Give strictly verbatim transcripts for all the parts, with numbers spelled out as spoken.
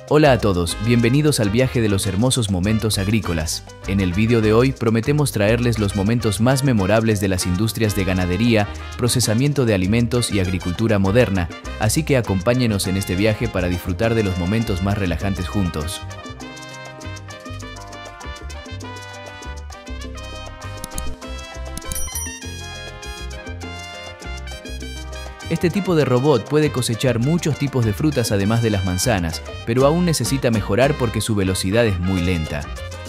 Hola a todos, bienvenidos al viaje de los hermosos momentos agrícolas. En el vídeo de hoy prometemos traerles los momentos más memorables de las industrias de ganadería, procesamiento de alimentos y agricultura moderna, así que acompáñenos en este viaje para disfrutar de los momentos más relajantes juntos. Este tipo de robot puede cosechar muchos tipos de frutas además de las manzanas, pero aún necesita mejorar porque su velocidad es muy lenta.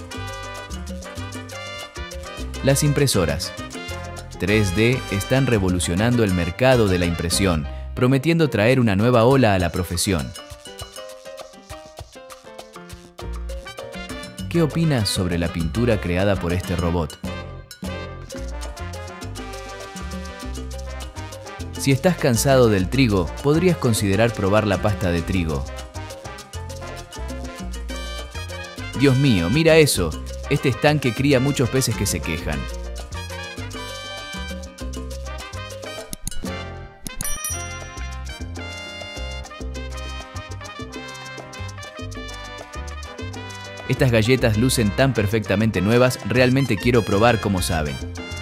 Las impresoras tres D están revolucionando el mercado de la impresión, prometiendo traer una nueva ola a la profesión. ¿Qué opinas sobre la pintura creada por este robot? Si estás cansado del trigo, podrías considerar probar la pasta de trigo. Dios mío, mira eso. Este estanque cría muchos peces que se quejan. Estas galletas lucen tan perfectamente nuevas, realmente quiero probar cómo saben.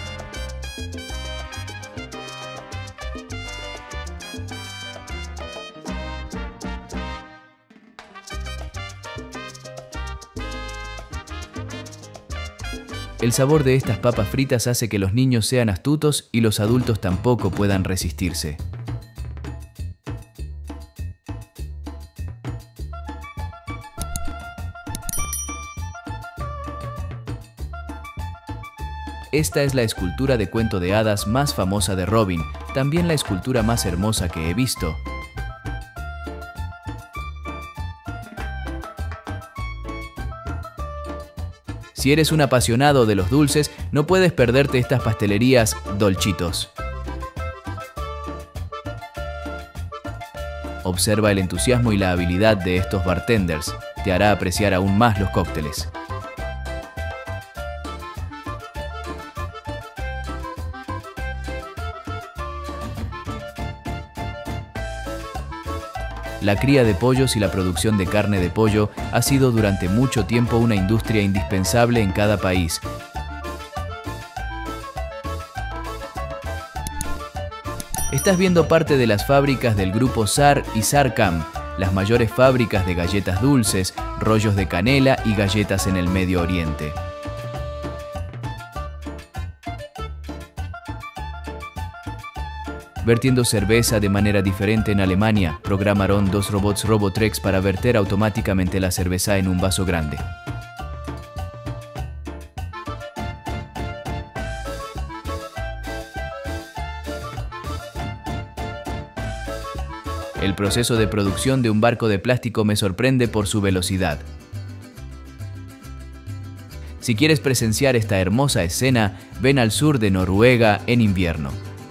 El sabor de estas papas fritas hace que los niños sean astutos y los adultos tampoco puedan resistirse. Esta es la escultura de cuento de hadas más famosa de Robin, también la escultura más hermosa que he visto. Si eres un apasionado de los dulces, no puedes perderte estas pastelerías Dolcitos. Observa el entusiasmo y la habilidad de estos bartenders. Te hará apreciar aún más los cócteles. La cría de pollos y la producción de carne de pollo ha sido durante mucho tiempo una industria indispensable en cada país. Estás viendo parte de las fábricas del grupo Sar y Sarcam, las mayores fábricas de galletas dulces, rollos de canela y galletas en el Medio Oriente. Vertiendo cerveza de manera diferente en Alemania, programaron dos robots Robotrex para verter automáticamente la cerveza en un vaso grande. El proceso de producción de un barco de plástico me sorprende por su velocidad. Si quieres presenciar esta hermosa escena, ven al sur de Noruega en invierno.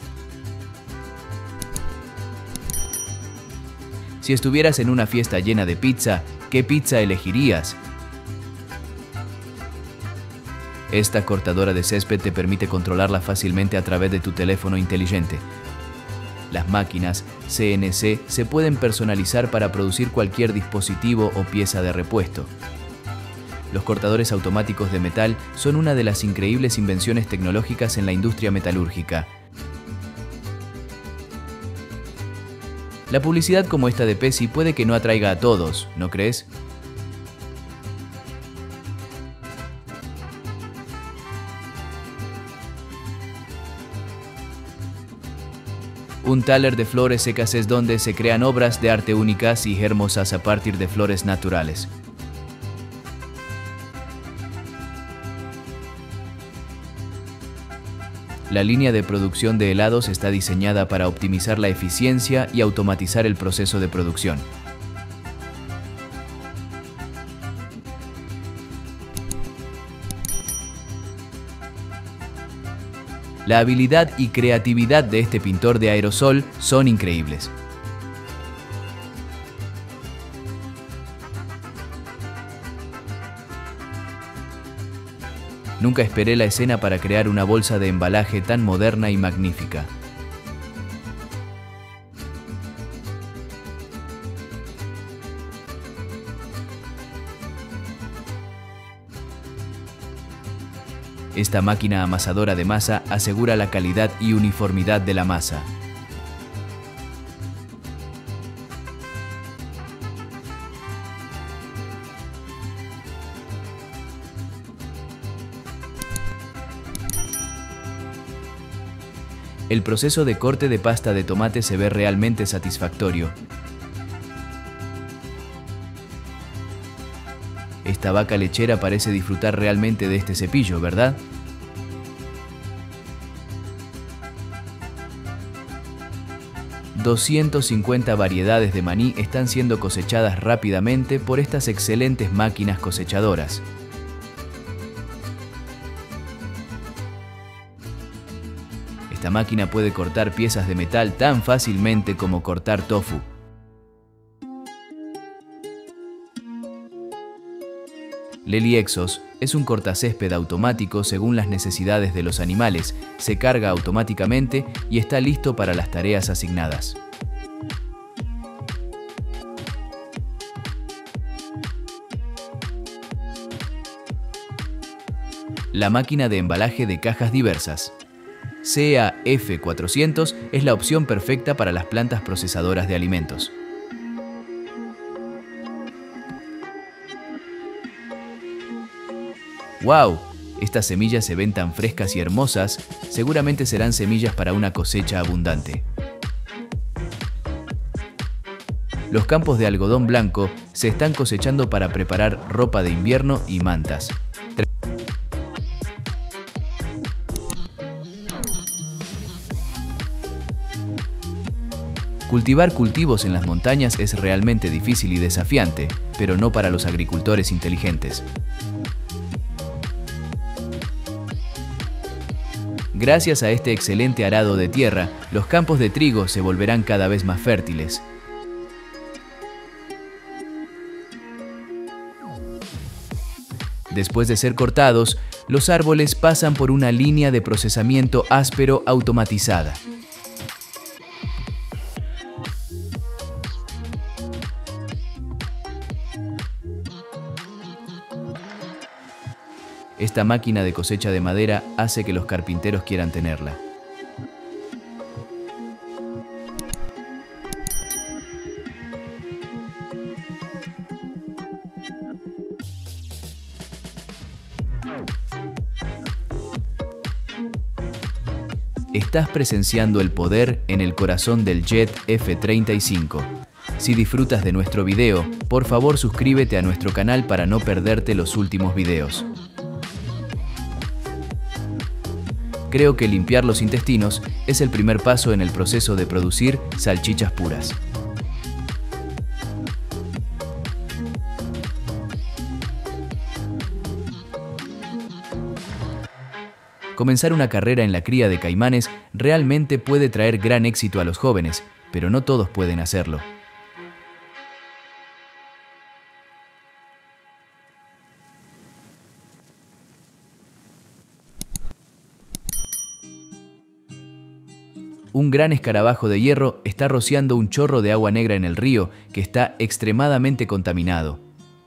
Si estuvieras en una fiesta llena de pizza, ¿qué pizza elegirías? Esta cortadora de césped te permite controlarla fácilmente a través de tu teléfono inteligente. Las máquinas C N C se pueden personalizar para producir cualquier dispositivo o pieza de repuesto. Los cortadores automáticos de metal son una de las increíbles invenciones tecnológicas en la industria metalúrgica. La publicidad como esta de Pepsi puede que no atraiga a todos, ¿no crees? Un taller de flores secas es donde se crean obras de arte únicas y hermosas a partir de flores naturales. La línea de producción de helados está diseñada para optimizar la eficiencia y automatizar el proceso de producción. La habilidad y creatividad de este pintor de aerosol son increíbles. Nunca esperé la escena para crear una bolsa de embalaje tan moderna y magnífica. Esta máquina amasadora de masa asegura la calidad y uniformidad de la masa. El proceso de corte de pasta de tomate se ve realmente satisfactorio. Esta vaca lechera parece disfrutar realmente de este cepillo, ¿verdad? doscientas cincuenta variedades de maní están siendo cosechadas rápidamente por estas excelentes máquinas cosechadoras. Esta máquina puede cortar piezas de metal tan fácilmente como cortar tofu. Lely Exos es un cortacésped automático según las necesidades de los animales, se carga automáticamente y está listo para las tareas asignadas. La máquina de embalaje de cajas diversas. C A F cuatrocientos es la opción perfecta para las plantas procesadoras de alimentos. ¡Wow! Estas semillas se ven tan frescas y hermosas, seguramente serán semillas para una cosecha abundante. Los campos de algodón blanco se están cosechando para preparar ropa de invierno y mantas. Cultivar cultivos en las montañas es realmente difícil y desafiante, pero no para los agricultores inteligentes. Gracias a este excelente arado de tierra, los campos de trigo se volverán cada vez más fértiles. Después de ser cortados, los árboles pasan por una línea de procesamiento áspero automatizada. Esta máquina de cosecha de madera hace que los carpinteros quieran tenerla. Estás presenciando el poder en el corazón del Jet F treinta y cinco. Si disfrutas de nuestro video, por favor suscríbete a nuestro canal para no perderte los últimos videos. Creo que limpiar los intestinos es el primer paso en el proceso de producir salchichas puras. Comenzar una carrera en la cría de caimanes realmente puede traer gran éxito a los jóvenes, pero no todos pueden hacerlo. Un gran escarabajo de hierro está rociando un chorro de agua negra en el río que está extremadamente contaminado.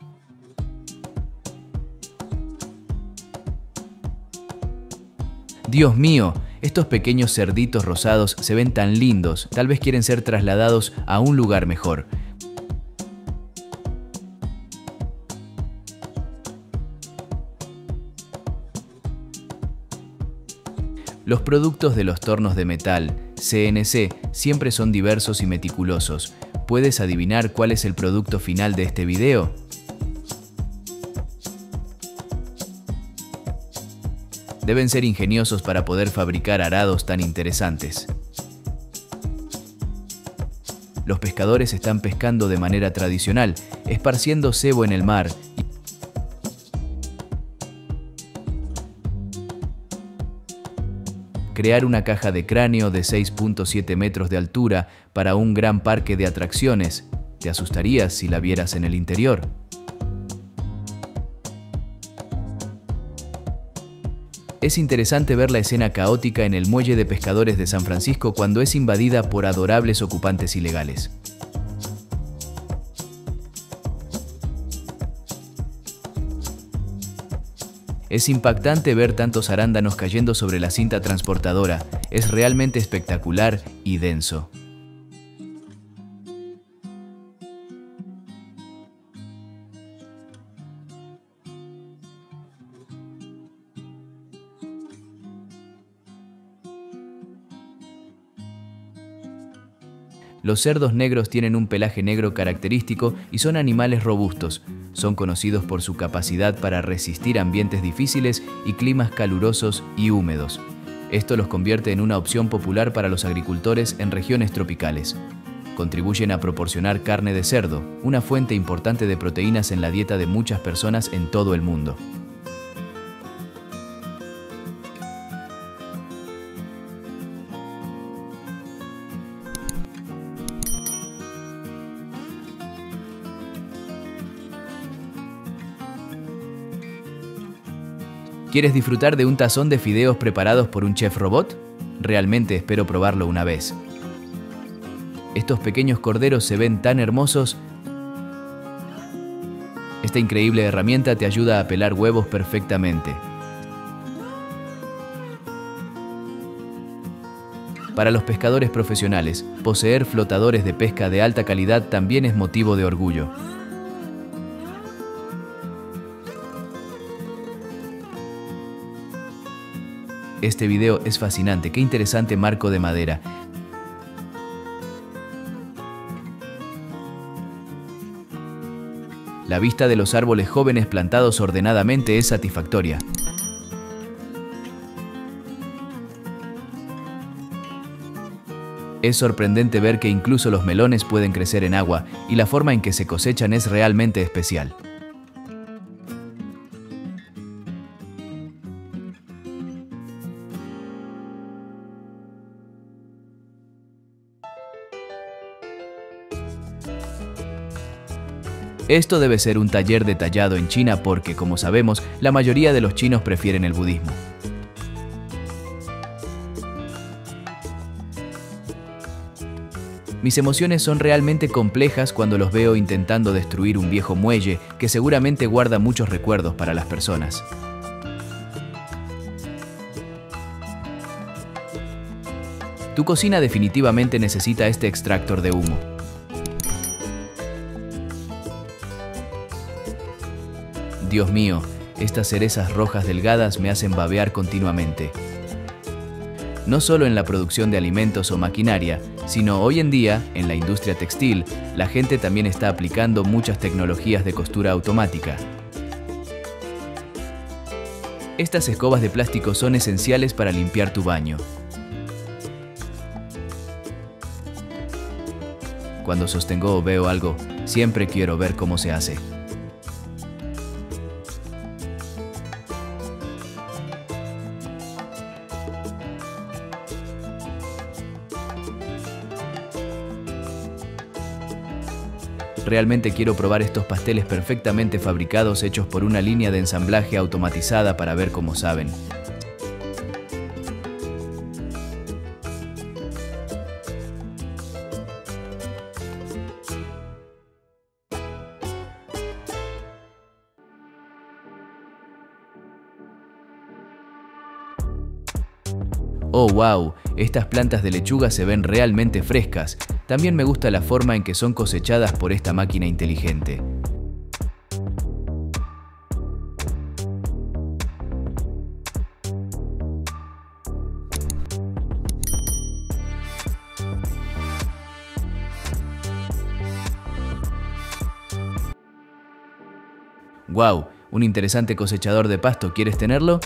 Dios mío, estos pequeños cerditos rosados se ven tan lindos, tal vez quieren ser trasladados a un lugar mejor. Los productos de los tornos de metal, C N C, siempre son diversos y meticulosos. ¿Puedes adivinar cuál es el producto final de este video? Deben ser ingeniosos para poder fabricar arados tan interesantes. Los pescadores están pescando de manera tradicional, esparciendo cebo en el mar. Crear una caja de cráneo de seis punto siete metros de altura para un gran parque de atracciones. ¿Te asustarías si la vieras en el interior? Es interesante ver la escena caótica en el muelle de pescadores de San Francisco cuando es invadida por adorables ocupantes ilegales. Es impactante ver tantos arándanos cayendo sobre la cinta transportadora. Es realmente espectacular y denso. Los cerdos negros tienen un pelaje negro característico y son animales robustos. Son conocidos por su capacidad para resistir ambientes difíciles y climas calurosos y húmedos. Esto los convierte en una opción popular para los agricultores en regiones tropicales. Contribuyen a proporcionar carne de cerdo, una fuente importante de proteínas en la dieta de muchas personas en todo el mundo. ¿Quieres disfrutar de un tazón de fideos preparados por un chef robot? Realmente espero probarlo una vez. Estos pequeños corderos se ven tan hermosos. Esta increíble herramienta te ayuda a pelar huevos perfectamente. Para los pescadores profesionales, poseer flotadores de pesca de alta calidad también es motivo de orgullo. Este video es fascinante, qué interesante marco de madera. La vista de los árboles jóvenes plantados ordenadamente es satisfactoria. Es sorprendente ver que incluso los melones pueden crecer en agua y la forma en que se cosechan es realmente especial. Esto debe ser un taller detallado en China porque, como sabemos, la mayoría de los chinos prefieren el budismo. Mis emociones son realmente complejas cuando los veo intentando destruir un viejo muelle que seguramente guarda muchos recuerdos para las personas. Tu cocina definitivamente necesita este extractor de humo. Dios mío, estas cerezas rojas delgadas me hacen babear continuamente. No solo en la producción de alimentos o maquinaria, sino hoy en día, en la industria textil, la gente también está aplicando muchas tecnologías de costura automática. Estas escobas de plástico son esenciales para limpiar tu baño. Cuando sostengo o veo algo, siempre quiero ver cómo se hace. Realmente quiero probar estos pasteles perfectamente fabricados hechos por una línea de ensamblaje automatizada para ver cómo saben. Oh, wow, estas plantas de lechuga se ven realmente frescas. También me gusta la forma en que son cosechadas por esta máquina inteligente. Wow, un interesante cosechador de pasto, ¿quieres tenerlo?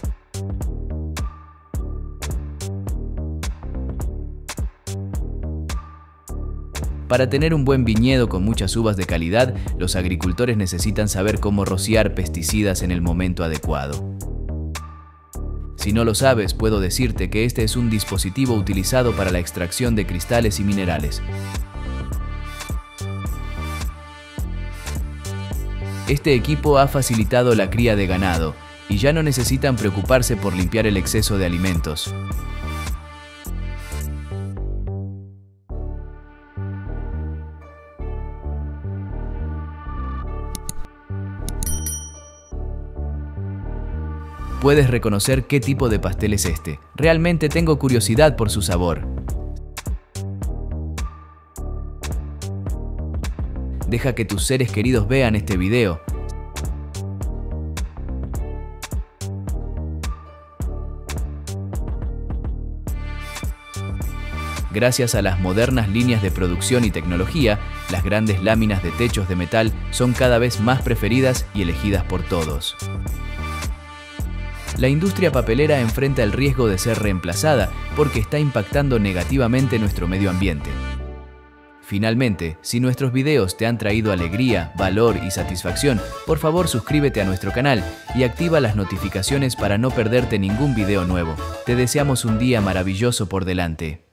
Para tener un buen viñedo con muchas uvas de calidad, los agricultores necesitan saber cómo rociar pesticidas en el momento adecuado. Si no lo sabes, puedo decirte que este es un dispositivo utilizado para la extracción de cristales y minerales. Este equipo ha facilitado la cría de ganado y ya no necesitan preocuparse por limpiar el exceso de alimentos. puedes reconocer qué tipo de pastel es este. Realmente tengo curiosidad por su sabor. Deja que tus seres queridos vean este video. Gracias a las modernas líneas de producción y tecnología, las grandes láminas de techos de metal son cada vez más preferidas y elegidas por todos. La industria papelera enfrenta el riesgo de ser reemplazada porque está impactando negativamente nuestro medio ambiente. Finalmente, si nuestros videos te han traído alegría, valor y satisfacción, por favor suscríbete a nuestro canal y activa las notificaciones para no perderte ningún video nuevo. Te deseamos un día maravilloso por delante.